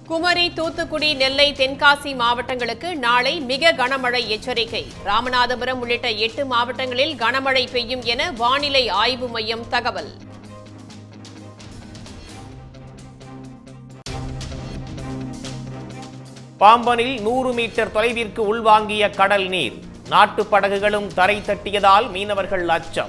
குமரி, தூத்துக்குடி, நெல்லை, தென்காசி மாவட்டங்களுக்கு நாளை மிக கனமழை எச்சரிக்கை. ராமநாதபுரம் உள்ளிட்ட 8 மாவட்டங்களில் கனமழை பெய்யும் என வானிலை ஆய்வு மையம் தகவல். பாம்பனில் 100 மீட்டர் தொலைவிற்கு உள்வாங்கிய கடல் நீர். நாட்டு படகுகளும் தரை தட்டியதால் மீனவர்கள் அச்சம்.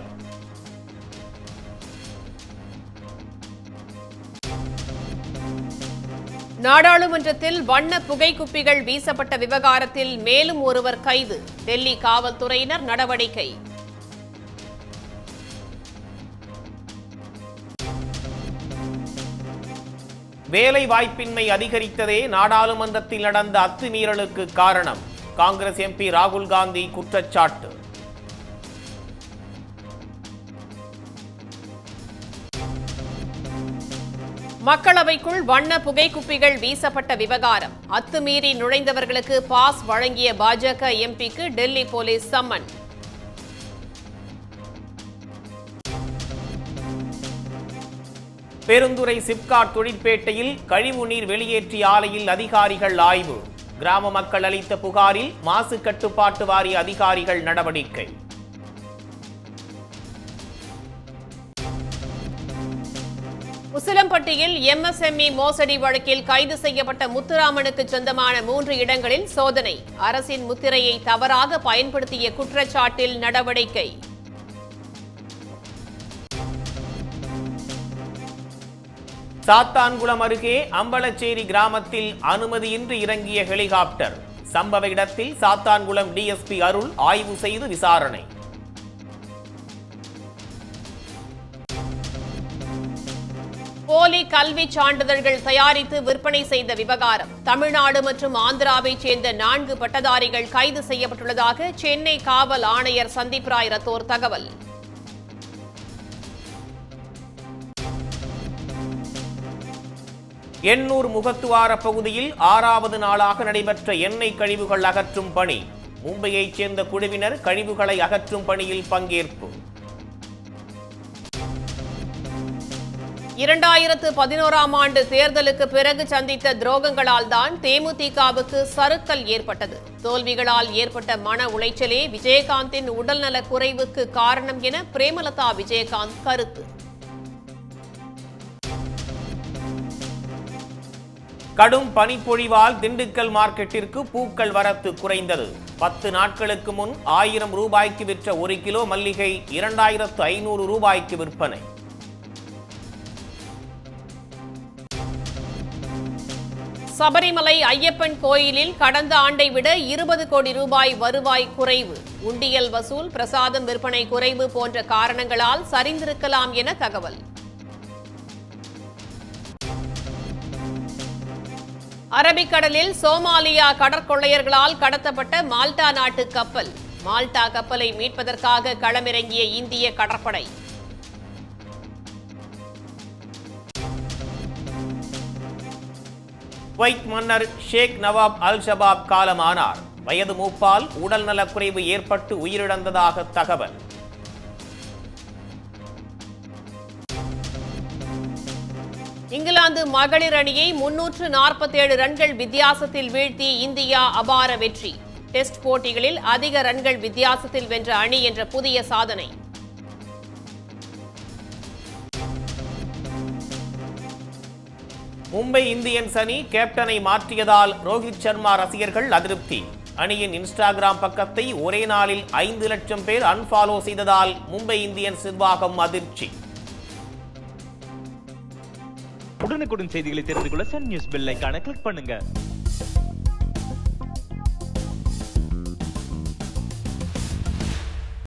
நாடாளுமன்றத்தில் வண்ண புகைக்குப்பிகள் வீசப்பட்ட விவகாரத்தில் மேலும் ஒருவர் கைது. டெல்லி காவல்துறையினர் நடவடிக்கை. வேலை வாய்ப்பின்மை அதிகரித்ததே நாடாளுமன்றத்தில் நடந்த அத்துமீறலுக்கு காரணம். காங்கிரஸ் எம்பி ராகுல் காந்தி குற்றச்சாட்டு. மக்களவைக்குள் வண்ண புகைக்குப்பிகள் வீசப்பட்ட விவகாரம். அத்துமீறி நுழைந்தவர்களுக்கு பாஸ் வழங்கிய பாஜக எம்பிக்கு டெல்லி போலீஸ் சம்மன். பெருந்துறை சிப்காட் தொழிற்பேட்டையில் கழிவுநீர் வெளியேற்றிய ஆலையில் அதிகாரிகள் ஆய்வு. கிராம மக்கள் அளித்த புகாரில் மாசு கட்டுப்பாட்டு வாரிய அதிகாரிகள் நடவடிக்கை. உசிலம்பட்டியில் MSME மோசடி வழக்கில் கைது செய்யப்பட்ட முத்துராமனுக்கு சொந்தமான 3 இடங்களில் சோதனை. அரசின் முத்திரையை தவறாக பயன்படுத்திய குற்றச்சாட்டில் நடவடிக்கை. சாத்தான்குளம் அருகே அம்பலச்சேரி கிராமத்தில் அனுமதியின்றி இறங்கிய ஹெலிகாப்டர். சம்பவ இடத்தில் சாத்தான்குளம் DSP அருள் ஆய்வு செய்து விசாரணை. போலி கல்வி சான்றிதழ்கள் தயாரித்து விற்பனை செய்த விவகாரம். தமிழ்நாடு மற்றும் ஆந்திராவைச் சேர்ந்த 4 பட்டதாரிகள் கைது செய்யப்பட்டுள்ளதாக சென்னை காவல் ஆணையர் சந்தீப் ராய் ரத்தோர் தகவல். எண்ணூர் முகத்துவார பகுதியில் 6வது நாளாக நடைபெற்ற எண்ணெய் கழிவுகள் அகற்றும் பணி. மும்பையைச் சேர்ந்த குழுவினர் கழிவுகளை அகற்றும் பணியில் பங்கேற்பு. 2011ஆம் ஆண்டு தேர்தலுக்கு பிறகு சந்தித்த துரோகங்களால் தான் தேமுதிகவுக்கு சறுக்கல் ஏற்பட்டது. தோல்விகளால் ஏற்பட்ட மன உளைச்சலே விஜயகாந்தின் உடல்நலக் குறைவுக்கு காரணம் என பிரேமலதா விஜயகாந்த் கருத்து. கடும் பனிப்பொழிவால் திண்டுக்கல் மார்க்கெட்டிற்கு பூக்கள் வரத்து குறைந்தது. 10 நாட்களுக்கு முன் 1000 ரூபாய்க்கு விற்ற 1 கிலோ மல்லிகை 2500 ரூபாய்க்கு விற்பனை. சபரிமலை ஐயப்பன் கோயிலில் கடந்த ஆண்டை விட 20 கோடி ரூபாய் வருவாய் குறைவு. உண்டியல் வசூல், பிரசாதம் விற்பனை குறைவு போன்ற காரணங்களால் சரிந்திருக்கலாம் என தகவல். அரபிக்கடலில் சோமாலியா கடற்கொள்ளையர்களால் கடத்தப்பட்ட மால்டா நாட்டு கப்பல். மால்டா கப்பலை மீட்பதற்காக களமிறங்கிய இந்திய கடற்படை. குவைத் மன்னர் ஷேக் நவாப் அல் ஷபாப் காலமானார். வயது மூப்பால் உடல் நலக்குறைவு ஏற்பட்டு உயிரிழந்ததாக தகவல். இங்கிலாந்து மகளிர் அணியை 347 ரன்கள் வித்தியாசத்தில் வீழ்த்தி இந்தியா அபார வெற்றி. டெஸ்ட் போட்டிகளில் அதிக ரன்கள் வித்தியாசத்தில் வென்ற அணி என்ற புதிய சாதனை. மும்பை இந்தியன்ஸ் அணி கேப்டனை மாற்றியதால் ரோஹித் சர்மா ரசிகர்கள் அதிருப்தி. அணியின் இன்ஸ்டாகிராம் பக்கத்தை ஒரே நாளில் 5 லட்சம் பேர் அன்ஃபாலோ செய்ததால் மும்பை இந்தியன்ஸ் நிர்வாகம் அதிர்ச்சி. உடனுக்குடன் செய்திகளை தெரிந்து கொள்ள சன் நியூஸ் பெல் ஐகானை கிளிக் பண்ணுங்க.